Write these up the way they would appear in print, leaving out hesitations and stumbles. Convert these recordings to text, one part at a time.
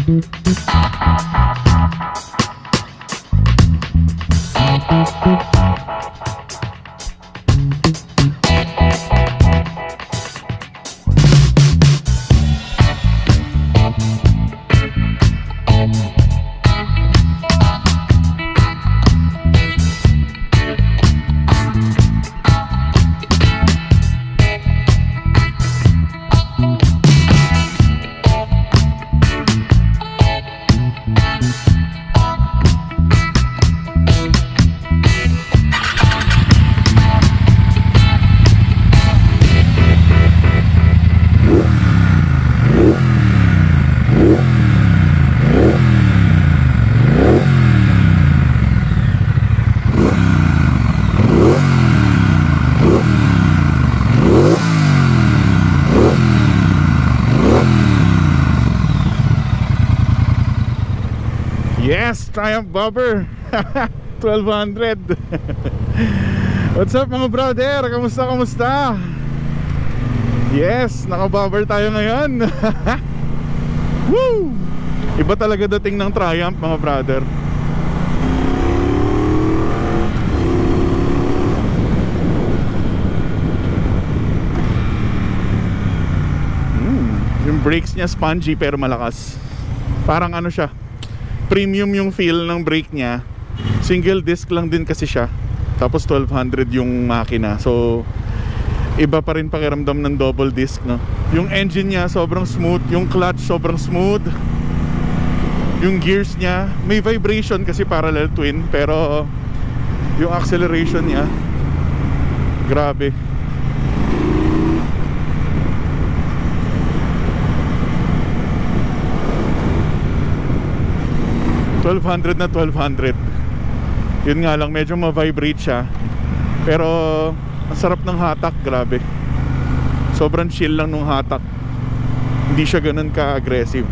Yes, Triumph Bobber 1200. What's up mga brother? Kamusta? Yes, naka-bobber tayo ngayon. Woo! Iba talaga dating ng Triumph mga brother. Yung brakes niya spongy pero malakas. Parang ano siya, premium yung feel ng brake niya. Single disc lang din kasi siya. Tapos 1200 yung makina. So iba pa rin pakiramdam ng double disc, no? Yung engine niya sobrang smooth. Yung clutch sobrang smooth. Yung gears niya may vibration kasi parallel twin. Pero yung acceleration niya grabe. $1,200 na 1200. Yun nga lang, medyo ma-vibrate siya. Pero ang sarap ng hatak, grabe. Sobrang chill lang nung hatak. Hindi siya ganun ka-aggressive.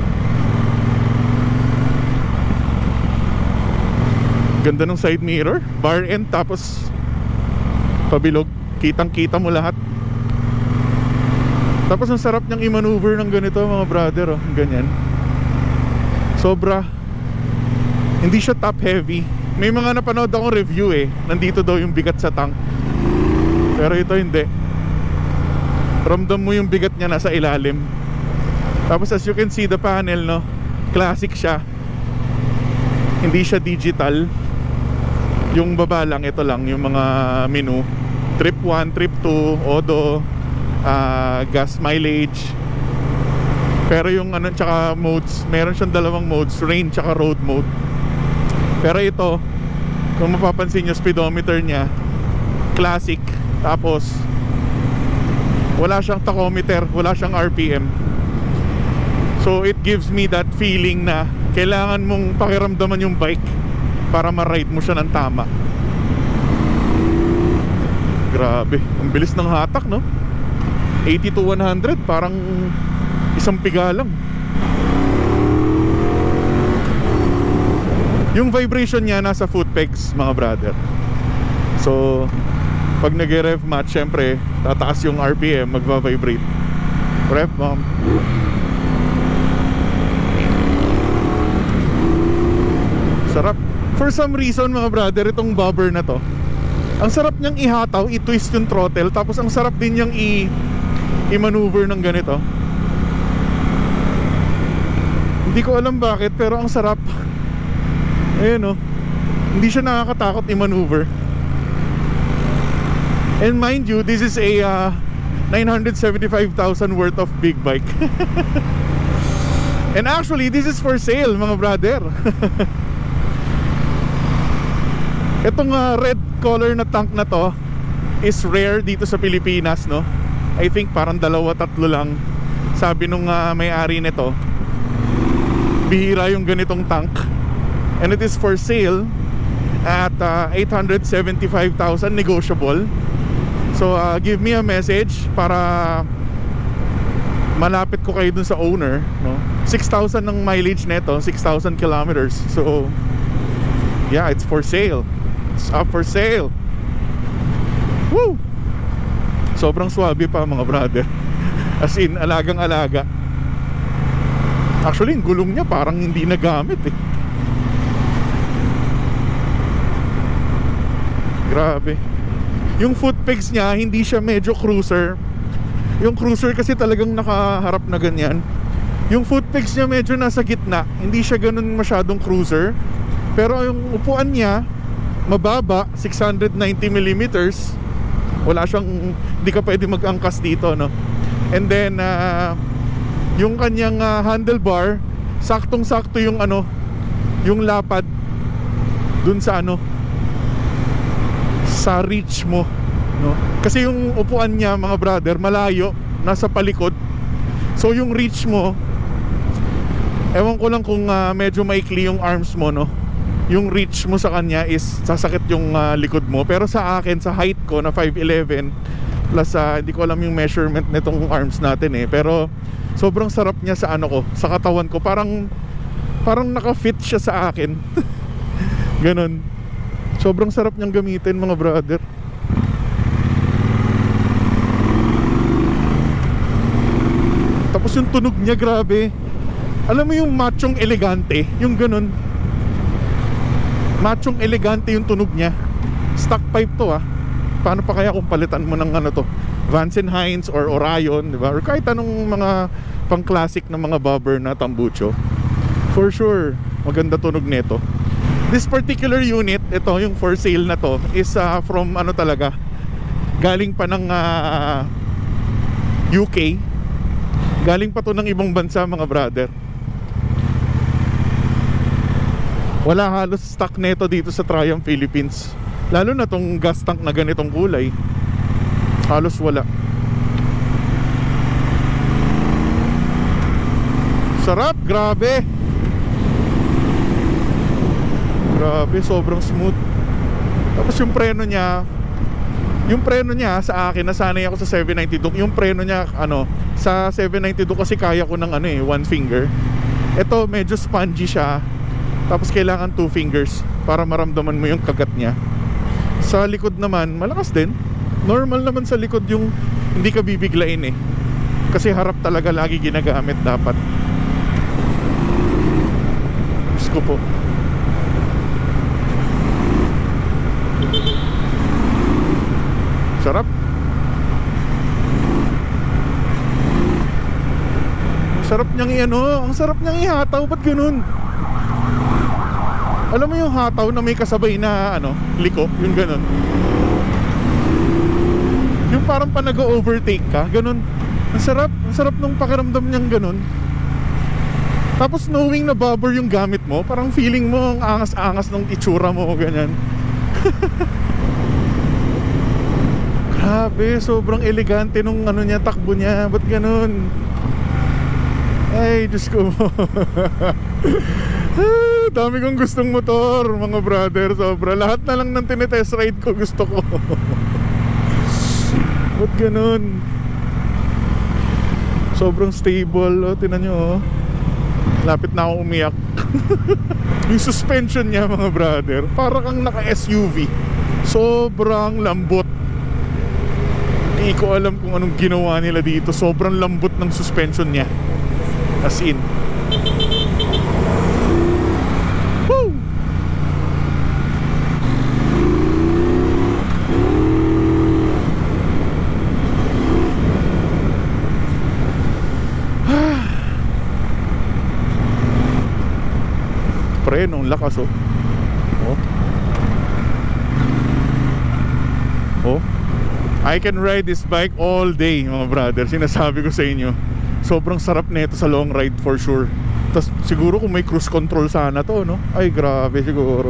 Ganda ng side mirror, bar end, tapos pabilog. Kitang kita mo lahat. Tapos ang sarap niyang i-maneuver ng ganito mga brother, oh. Ganyan. Sobra. Hindi siya top heavy. May mga napanood akong review nandito daw yung bigat sa tank. Pero ito hindi. Ramdam mo yung bigat niya nasa ilalim. Tapos as you can see the panel, no, classic siya. Hindi siya digital. Yung baba lang, ito lang yung mga menu. Trip 1, trip 2, odo, gas mileage. Pero yung ano, tsaka modes, meron siyang dalawang modes, rain tsaka road mode. Pero ito, kung mapapansin nyo, speedometer niya classic. Tapos wala siyang tachometer, wala siyang RPM. So it gives me that feeling na kailangan mong pakiramdaman yung bike para ma-ride mo siya ng tama. Grabe, ang bilis ng hatak, no? 80 to 100, parang isang piga lang. Yung vibration niya nasa foot pegs mga brother. So pag nag-rev match, syempre tataas yung RPM, magva-vibrate. Rev mom. Sarap. For some reason mga brother, itong bobber na to, ang sarap niyang ihataw, i-twist yung throttle. Tapos ang sarap din niyang i-maneuver ng ganito. Hindi ko alam bakit, pero ang sarap. Ayan, oh. Hindi siya nakakatakot i-maneuver. And mind you, this is a 975,000 worth of big bike. And actually, this is for sale mga brother. Itong red color na tank na to is rare dito sa Pilipinas, no? I think parang 2-3 lang. Sabi nung may-ari nito, bihira yung ganitong tank. And it is for sale at 875,000 negotiable. So give me a message para malapit ko kayo dun sa owner, no? 6,000 ng mileage neto, 6,000 kilometers. So yeah, it's for sale. It's up for sale. Woo! Sobrang swabe pa mga brother. As in, alagang alaga. Actually, yung gulong niya parang hindi nagamit eh. Grabe. Yung foot pegs niya, hindi siya medyo cruiser. Yung cruiser kasi talagang nakaharap na ganyan. Yung foot pegs niya medyo nasa gitna. Hindi siya ganun masyadong cruiser. Pero yung upuan niya, mababa, 690mm. Wala siyang, hindi ka pwede mag-angkas dito, no? And then yung kanyang handlebar, saktong-sakto yung ano, yung lapad dun sa ano, sa reach mo, no? Kasi yung upuan niya, mga brother, malayo, nasa palikod. So yung reach mo, ewan ko lang kung medyo maikli yung arms mo, no? Yung reach mo sa kanya is sasakit yung likod mo. Pero sa akin, sa height ko na 5'11", plus hindi ko alam yung measurement nitong arms natin eh, pero sobrang sarap niya sa ano ko, sa katawan ko. Parang naka-fit siya sa akin. Ganon. Sobrang sarap niyang gamitin, mga brother. Tapos yung tunog niya, grabe. Alam mo yung machong elegante, yung ganon. Machong elegante yung tunog niya. Stock pipe to ah. Paano pa kaya kung palitan mo ng ano to, Vance & Hines or Orion, di ba? Or kahit anong mga pang-classic na mga bobber na tambucho. For sure, maganda tunog nito. This particular unit, ito yung for sale na to, is from ano talaga, galing pa ng UK. Galing pa to ng ibang bansa, mga brother. Wala halos stock nito dito sa Triumph Philippines. Lalo na tong gas tank na ganitong kulay. Halos wala. Sarap, grabe. Grabe, sobrang smooth. Tapos yung preno niya, sa akin, nasanay ako sa 792. Yung preno niya, ano, sa 792 kasi kaya ko ng ano eh, one finger. Ito medyo spongy siya. Tapos kailangan 2 fingers para maramdaman mo yung kagat niya. Sa likod naman, malakas din. Normal naman sa likod yung hindi ka bibiglain eh. Kasi harap talaga lagi ginagamit dapat. Diyos ko po. Sarap. Ang sarap niyang i-ano, ang sarap niyang ihataw. Ba't ganun? Alam mo yung hataw na may kasabay na ano, liko, yung ganun. Yung parang pa nag-overtake ka, ganun. Ang sarap nung pakiramdam niyang ganun. Tapos knowing na bobber yung gamit mo, parang feeling mo ang angas-angas ng itsura mo, ganyan. Grabe, sobrang elegante nung ano niya, takbo niya. Ba't ganun? Ay, Diyos ko. Dami kong gustong motor, mga brother. Sobra, lahat na lang ng tinitest ride ko gusto ko. Ba't ganun? Sobrang stable. O, tinan nyo, oh. Lapit na akong umiyak. Yung suspension niya, mga brother, para kang naka-SUV. Sobrang lambot. Hindi ko alam kung anong ginawa nila dito. Sobrang lambot ng suspension niya. As in. Woo! Preno, ang lakas oh. Oh. I can ride this bike all day, mga brother. Sinasabi ko sa inyo, sobrang sarap nito sa long ride for sure. Tapos siguro kung may cruise control sana to, no? Ay grabe siguro.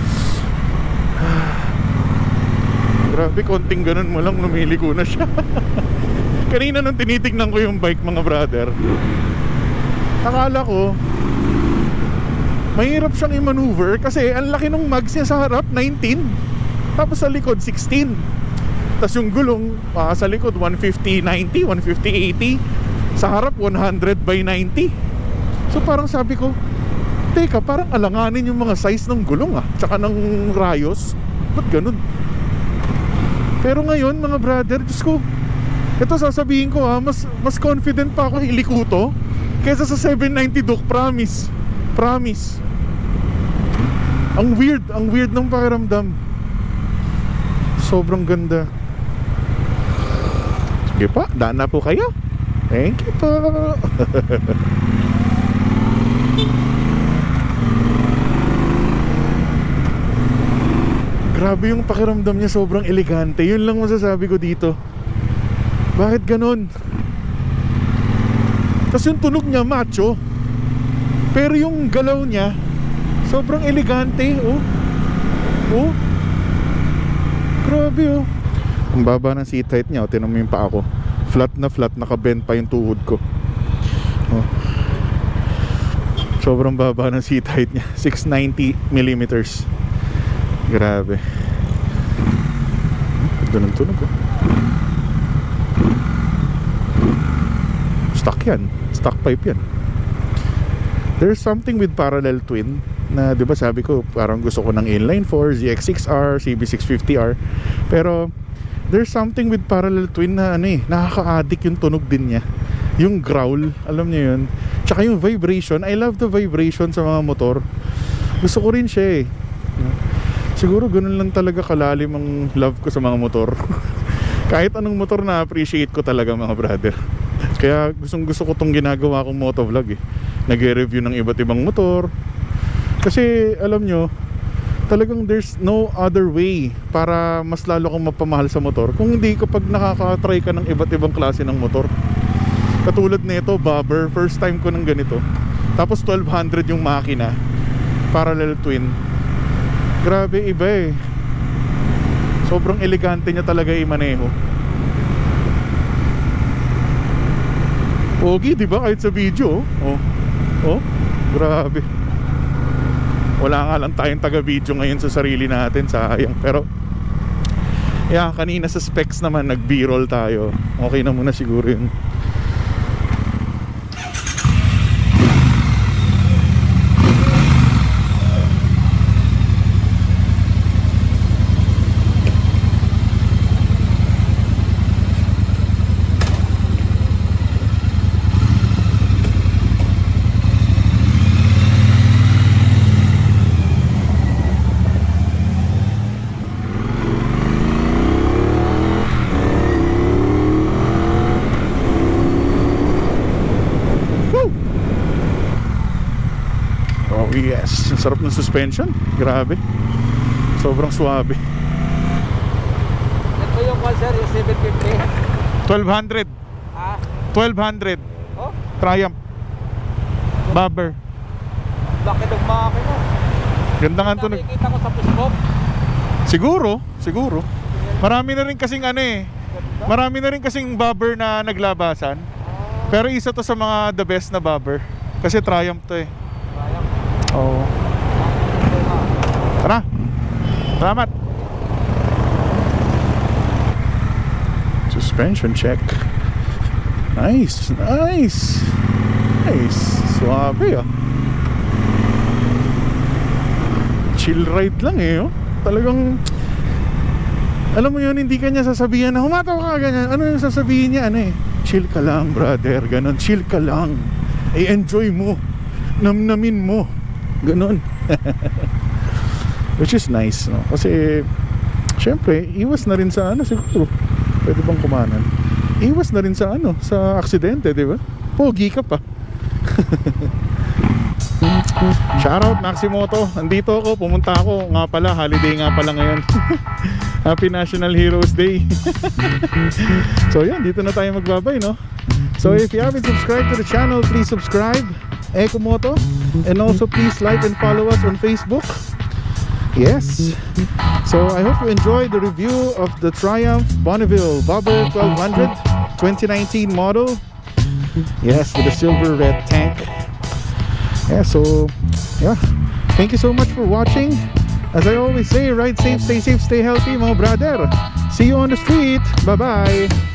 Grabe, konting ganun mo lang, lumiliko na siya. Kanina nung tinitignan ko yung bike, mga brother, akala ko mahirap siyang i-maneuver kasi ang laki ng mags niya sa harap, 19. Tapos sa likod, 16. Tapos yung gulong sa likod, 150/90, 150/80. Sa harap, 100/90. So parang sabi ko, teka, parang alanganin yung mga size ng gulong tsaka ng rayos. Ba't ganun? Pero ngayon, mga brother, Diyos ko, ito sasabihin ko mas confident pa ako iliko to kesa sa 790 Duke, promise. Promise. Ang weird ng pakiramdam. Sobrang ganda. Sige pa, daan na po kayo. Thank you po. Grabe yung pakiramdam niya, sobrang elegante. Yun lang masasabi ko dito. Bakit ganun? Tapos yung tunog niya macho, pero yung galaw niya sobrang elegante. Oh. Oh. Grabe oh. Ang baba ng seat height niya, tinan mo yung paa ko. Flat, nakabend pa yung tuhod ko. Oh. Sobrang baba ng seat height niya, 690 millimeters. Grabe. Ganda ng tunog oh. Stock yan. Stock pipe yan. There's something with parallel twin na, di ba sabi ko, parang gusto ko ng inline 4, ZX6R, CB650R. Pero there's something with parallel twin na ano eh, nakaka-addict yung tunog din niya. Yung growl, alam niyo yun. Tsaka yung vibration, I love the vibration sa mga motor. Gusto ko rin siya eh. Siguro ganun lang talaga kalalim ang love ko sa mga motor. Kahit anong motor na appreciate ko talaga mga brother. Kaya gusto ko tong ginagawa kong motovlog eh. Nag-review ng iba't ibang motor. Kasi alam nyo, talagang there's no other way para mas lalo kang mapamahal sa motor kung hindi kapag nakaka-try ka ng iba't ibang klase ng motor. Katulad nito, bobber, first time ko ng ganito. Tapos 1200 yung makina, parallel twin. Grabe, iba eh. Sobrang elegante niya talaga i-maneho. Pogi, di ba? Kahit sa video. Oh. Oh, grabe. Wala nga lang tayong taga-video ngayon sa sarili natin, sayang. Pero yeah, kanina sa specs naman nag-b-roll tayo. Okay na muna siguro yun. Yes, ang sarap ng suspension. Grabe. Sobrang suabe. Ito yung Pulsar, yung 750. 1200. Ah? 1200. Oh? Triumph. Bobber. Laki ng makina. Ganda nga tunog. Nakikita ko sa puspop. Siguro. Marami na rin kasing ano eh. Marami na rin kasing bobber na naglabasan. Pero isa to sa mga the best na bobber. Kasi Triumph to eh. Oh. Tara. Salamat. Suspension check. Nice. Suabe ah. Chill ride lang eh oh. Talagang, alam mo yun, hindi ka niya sasabihan na humataw ka ganyan. Ano yung sasabihin niya? Ano eh, chill ka lang brother, ganon. Chill ka lang, i-enjoy mo, namnamin mo, ganon. Which is nice, no? Kasi syempre, iwas na rin sa ano siguro. Pwede bang kumanan? Iwas na rin sa ano, sa aksidente, di ba? Pogi ka pa. Shoutout Maximoto. Andito ako, pumunta ako. Nga pala, holiday nga pala ngayon. Happy National Heroes Day. So yan, dito na tayo magbabay, no? So if you haven't subscribed to the channel, please subscribe, Ecomoto. And also please like and follow us on Facebook. Yes. So I hope you enjoyed the review of the Triumph Bonneville Bobber 1200 2019 model. Yes, with a silver red tank. Yeah, so yeah, thank you so much for watching. As I always say, ride safe, stay healthy, mga brother. See you on the street. Bye bye.